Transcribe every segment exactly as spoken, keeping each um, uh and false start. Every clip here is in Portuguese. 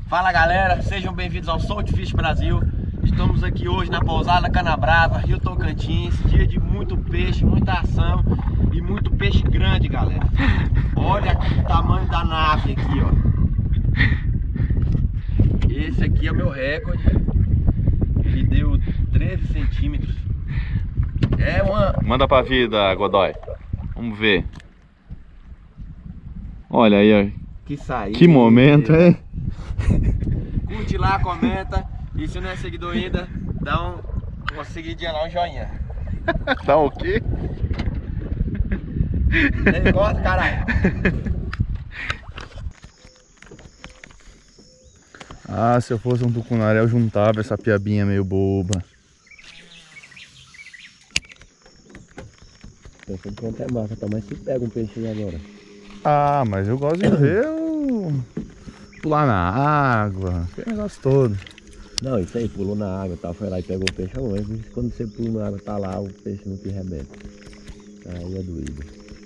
Fala galera, sejam bem-vindos ao Salt Fish Brasil. Estamos aqui hoje na pousada Canabrava, Rio Tocantins. Dia de muito peixe, muita ação e muito peixe grande, galera. Olha aqui o tamanho da nave aqui, ó. Esse aqui é o meu recorde. Ele deu treze centímetros. É uma... Manda pra vida, Godoy. Vamos ver. Olha aí, ó. Que saída. Que momento, hein? Curte lá, comenta. E se não é seguidor ainda, dá um, uma seguidinha lá, um joinha. Dá o quê? Nem gosta, caralho. Ah, se eu fosse um tucunaré eu juntava essa piabinha meio boba. Pensando que é marca, tá? Mas se pega um peixinho agora. Ah, mas eu gosto de ver o... pular na água, aquele negócio todo. Não, isso aí, pulou na água, tá? Foi lá e pegou o peixe. Mas quando você pula na água, tá lá, o peixe não te arrebenta. Aí é doído.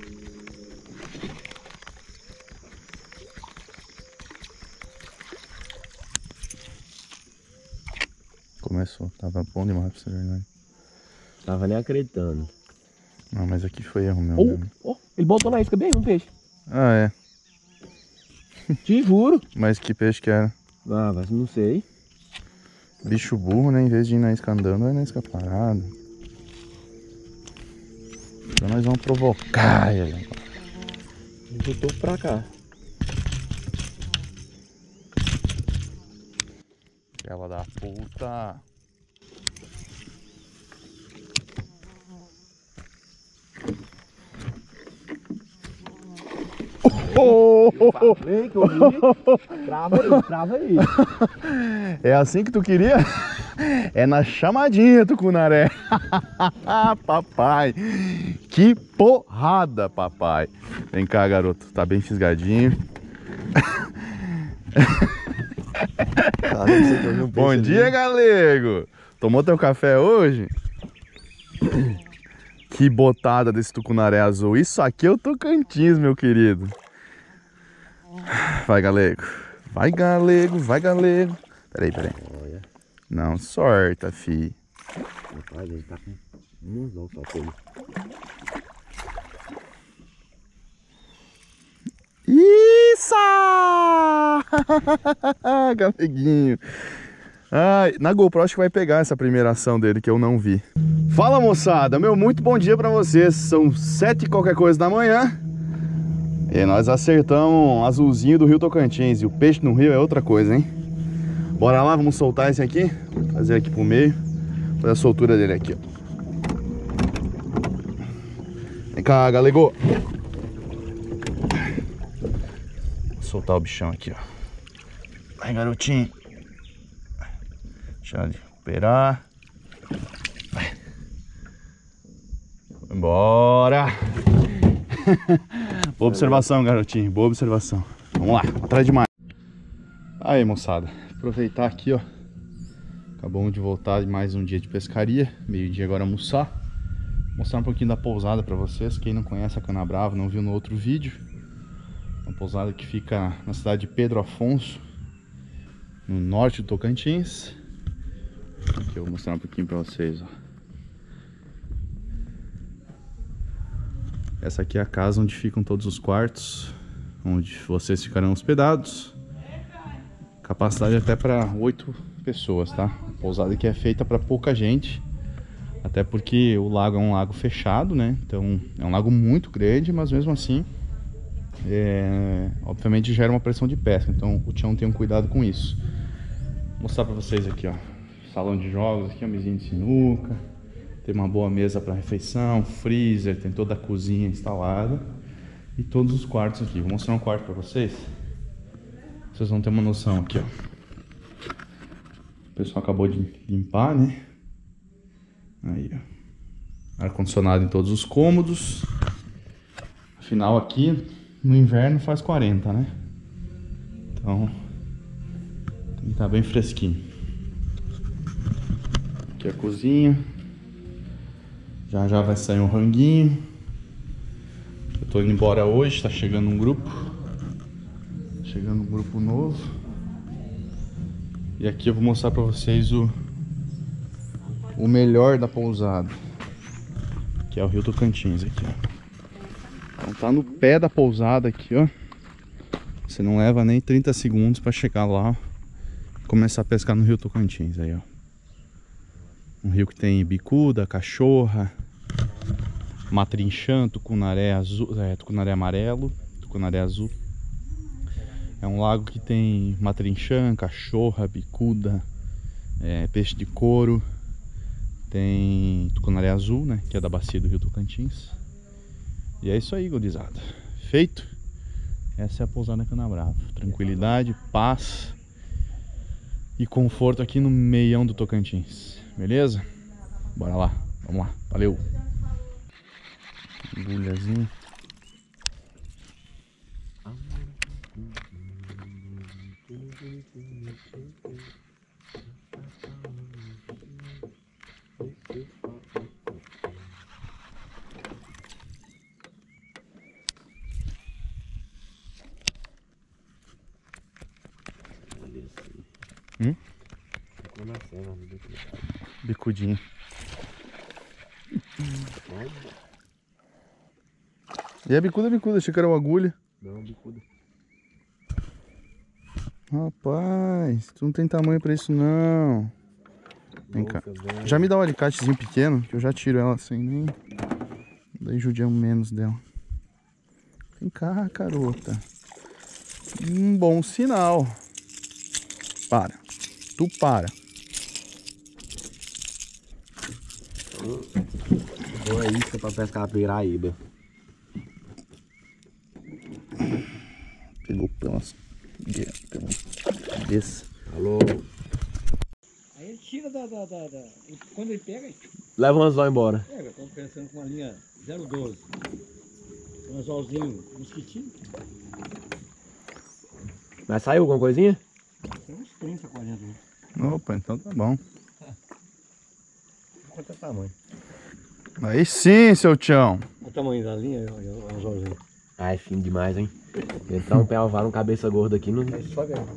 Começou, tava bom demais pra ser verdade. Tava nem acreditando. Não, mas aqui foi erro meu. Oh, oh, ele botou na isca bem um peixe. Ah, é. Te juro. Mas que peixe que era? Ah, mas não sei. Bicho burro, né? Em vez de ir na isca andando, vai na isca parada. Então nós vamos provocar ele. Eu tô pra cá. Ela da puta. Oh, eu falei que eu vi. Trava aí, trava aí. É assim que tu queria? É na chamadinha, tucunaré. Papai. Que porrada, papai. Vem cá, garoto. Tá bem fisgadinho. Bom dia, galego. Tomou teu café hoje? Que botada desse tucunaré azul. Isso aqui é o Tocantins, meu querido. Vai, galego. Vai, galego. Vai, galego. Peraí, peraí. Não sorta, fi. Rapaz, ele tá com um anzol só com ele. Isso! Galeguinho. Ai, na GoPro acho que vai pegar essa primeira ação dele que eu não vi. Fala, moçada, meu muito bom dia pra vocês. São sete e qualquer coisa da manhã. E nós acertamos um azulzinho do Rio Tocantins. E o peixe no rio é outra coisa, hein? Bora lá, vamos soltar esse aqui. Trazer aqui pro meio. Fazer a soltura dele aqui, ó. Vem cá, galego. Vou soltar o bichão aqui, ó. Vai, garotinho. Deixa ele recuperar. Vai. Bora. Boa observação, garotinho. Boa observação. Vamos lá, atrás de mais. Aí, moçada. Aproveitar aqui, ó. Acabamos de voltar de mais um dia de pescaria. Meio-dia agora almoçar. Mostrar um pouquinho da pousada pra vocês. Quem não conhece a Canabrava, não viu no outro vídeo. Uma pousada que fica na cidade de Pedro Afonso, no norte do Tocantins. Aqui eu vou mostrar um pouquinho pra vocês, ó. Essa aqui é a casa onde ficam todos os quartos, onde vocês ficarão hospedados. Capacidade até para oito pessoas, tá? A pousada que é feita para pouca gente, até porque o lago é um lago fechado, né? Então é um lago muito grande, mas mesmo assim, é... obviamente gera uma pressão de pesca. Então o Tião tem um cuidado com isso. Vou mostrar para vocês aqui, ó. Salão de jogos, aqui é uma mesinha de sinuca. Tem uma boa mesa para refeição, freezer, tem toda a cozinha instalada. E todos os quartos aqui. Vou mostrar um quarto para vocês. Vocês vão ter uma noção aqui, ó. O pessoal acabou de limpar, né? Aí, ó. Ar-condicionado em todos os cômodos. Afinal, aqui no inverno faz quarenta, né? Então, tem que estar bem fresquinho. Aqui é a cozinha. Já já vai sair um ranguinho. Eu tô indo embora hoje, tá chegando um grupo. Chegando um grupo novo. E aqui eu vou mostrar pra vocês o, o melhor da pousada, que é o Rio Tocantins aqui, ó. Então tá no pé da pousada aqui, ó. Você não leva nem trinta segundos pra chegar lá e começar a pescar no Rio Tocantins aí, ó. Um rio que tem bicuda, cachorra, matrinchã, tucunaré azul, é, tucunaré amarelo, tucunaré azul. É um lago que tem matrinchã, cachorra, bicuda, é, peixe de couro. Tem tucunaré azul, né, que é da bacia do Rio Tocantins. E é isso aí, gurizada. Feito. Essa é a pousada Canabrava. Tranquilidade, paz e conforto aqui no meião do Tocantins. Beleza? Bora lá. Vamos lá. Valeu. Agulhazinha. Hum? Bicudinho. E a bicuda, bicuda, achei que era uma agulha. Não, bicuda. Rapaz, tu não tem tamanho pra isso não. Vem cá. Já me dá um alicatezinho pequeno, que eu já tiro ela assim, nem... Daí judiamos menos dela. Vem cá, garota. Um bom sinal. Para. Tu para. Boa isca pra pescar a piraíba. Pegou pelas... pela cabeça. Alô? Aí ele tira da, da, da, da... Quando ele pega, ele Leva o anzol embora. pega. Estamos pensando com uma linha zero doze. Um anzolzinho mosquitinho. Mas saiu alguma coisinha? Tem uns trinta, quarenta. Né? Opa, então tá bom. Quanto é o tamanho? Aí sim, seu tchão. O tamanho da linha, o anzolzinho. Ai, fino demais, hein? Entrar um pé alvar, um cabeça gorda aqui não. Aí só ganha.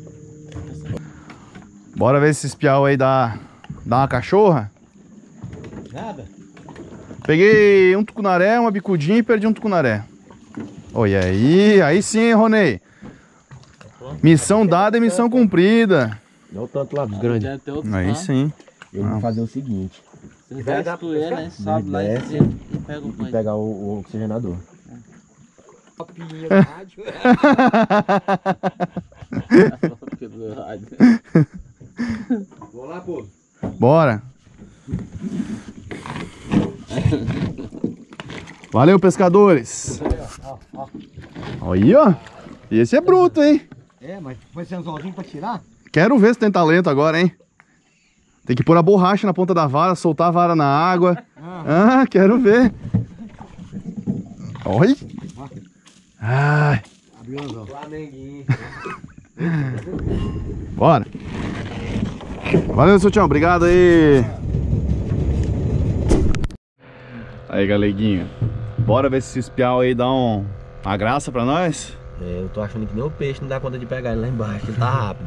Bora ver se esse espial aí dá, dá uma cachorra. Nada? Peguei um tucunaré, uma bicudinha e perdi um tucunaré. Olha aí, aí sim, Ronei. Missão dada e missão cumprida. Não tanto lá dos grandes. Aí sim. Eu vou fazer o seguinte: Você desce ele, né? Sobe lá e desce desce e pega o e coisa. pegar o, o oxigenador. Papinha da rádio. Vamos lá, pô. Bora. Valeu, pescadores. Aí, ó. Esse é bruto, hein? É, mas foi esse anzolzinho pra tirar? Quero ver se tem talento agora, hein? Tem que pôr a borracha na ponta da vara, soltar a vara na água. Ah, ah quero ver. Oi. Ai. Abriu o anzol. Flamenguinho. Bora. Valeu, seu tchau. Obrigado aí. Aí, galeguinho. Bora ver se esse espial aí dá um, uma graça pra nós. É, eu tô achando que nem o peixe não dá conta de pegar ele lá embaixo, ele tá rápido.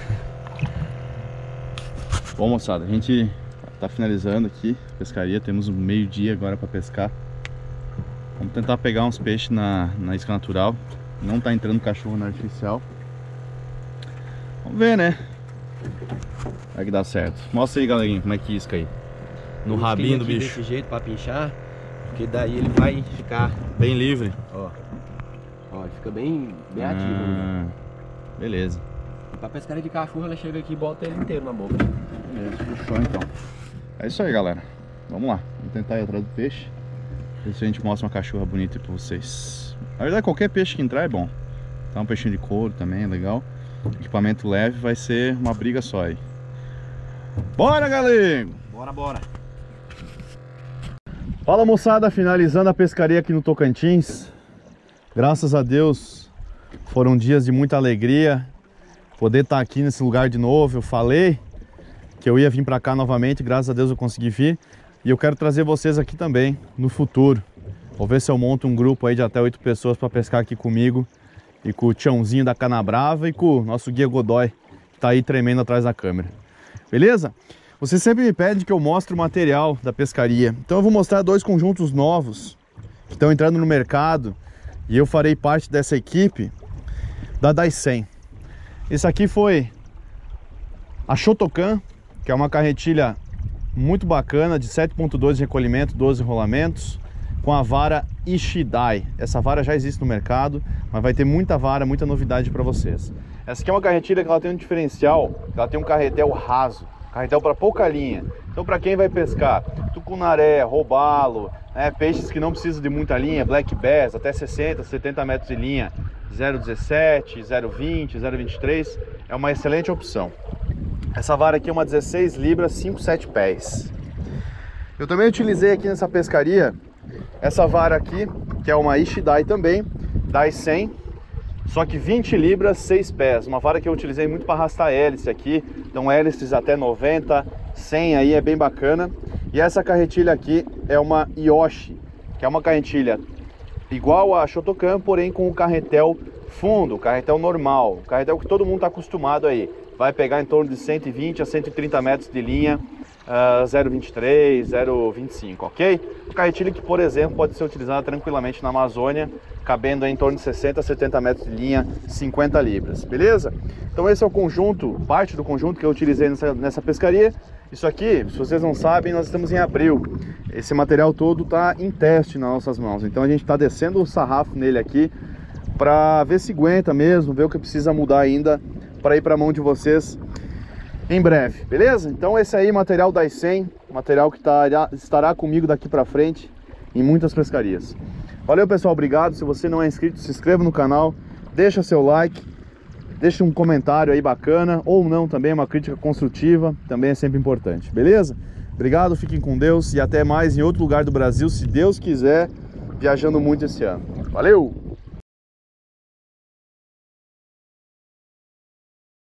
Bom, moçada, a gente tá finalizando aqui a pescaria. Temos um meio dia agora pra pescar. Vamos tentar pegar uns peixes na, na isca natural. Não tá entrando cachorro na artificial. Vamos ver, né? Vai que dá certo. Mostra aí, galerinha, como é que isca aí. No rabinho do bicho. Desse jeito pra pinchar, porque daí ele vai ficar, Bem livre. ó. Ó, ele fica bem, bem ativo. Né? Ah, beleza. Pra pescaria de cachorro, ela chega aqui e bota ele inteiro na boca. Beleza, fechou então. É isso aí, galera. Vamos lá. Vamos tentar ir atrás do peixe. Ver se a gente mostra uma cachorra bonita aí pra vocês. Na verdade, qualquer peixe que entrar é bom. Tá um peixinho de couro também, é legal. Equipamento leve, vai ser uma briga só aí. Bora, galera! Bora, bora. Fala, moçada, finalizando a pescaria aqui no Tocantins. Graças a Deus, foram dias de muita alegria. Poder estar aqui nesse lugar de novo. Eu falei que eu ia vir para cá novamente, graças a Deus eu consegui vir. E eu quero trazer vocês aqui também, no futuro. Vou ver se eu monto um grupo aí de até oito pessoas para pescar aqui comigo. E com o Tiãozinho da Canabrava e com o nosso guia Godoy, tá aí tremendo atrás da câmera. Beleza? Você sempre me pede que eu mostre o material da pescaria. Então eu vou mostrar dois conjuntos novos que estão entrando no mercado e eu farei parte dessa equipe da Daisen. Esse aqui foi a Shotokan, que é uma carretilha muito bacana de sete ponto dois de recolhimento, doze rolamentos, com a vara Ishidai. Essa vara já existe no mercado, mas vai ter muita vara, muita novidade para vocês. Essa aqui é uma carretilha que ela tem um diferencial, ela tem um carretel raso, carretel para pouca linha. Então para quem vai pescar tucunaré, robalo, né, peixes que não precisam de muita linha, black bass, até sessenta, setenta metros de linha, zero vírgula dezessete, zero vírgula vinte, zero vírgula vinte e três, é uma excelente opção. Essa vara aqui é uma dezesseis libras, cinco, sete pés. Eu também utilizei aqui nessa pescaria essa vara aqui, que é uma Ishidai também, Daisen, só que vinte libras, seis pés. Uma vara que eu utilizei muito para arrastar hélice aqui, então hélices até noventa, cem aí é bem bacana. E essa carretilha aqui é uma Yoshi, que é uma carretilha igual a Shotokan, porém com o carretel fundo, o carretel normal, o carretel que todo mundo está acostumado aí. Vai pegar em torno de cento e vinte a cento e trinta metros de linha, uh, zero vírgula vinte e três, zero vírgula vinte e cinco, ok? O carretilha que, por exemplo, pode ser utilizado tranquilamente na Amazônia, cabendo em torno de sessenta a setenta metros de linha, cinquenta libras, beleza? Então esse é o conjunto, parte do conjunto que eu utilizei nessa, nessa pescaria. Isso aqui, se vocês não sabem, nós estamos em abril. Esse material todo está em teste nas nossas mãos, então a gente está descendo o sarrafo nele aqui para ver se aguenta mesmo, ver o que precisa mudar ainda para ir para a mão de vocês em breve, beleza? Então esse aí, material Daisen, material que tá, estará comigo daqui para frente em muitas pescarias. Valeu, pessoal, obrigado. Se você não é inscrito, se inscreva no canal, deixa seu like, deixa um comentário aí bacana, ou não também, uma crítica construtiva, também é sempre importante, beleza? Obrigado, fiquem com Deus e até mais em outro lugar do Brasil, se Deus quiser, viajando muito esse ano. Valeu!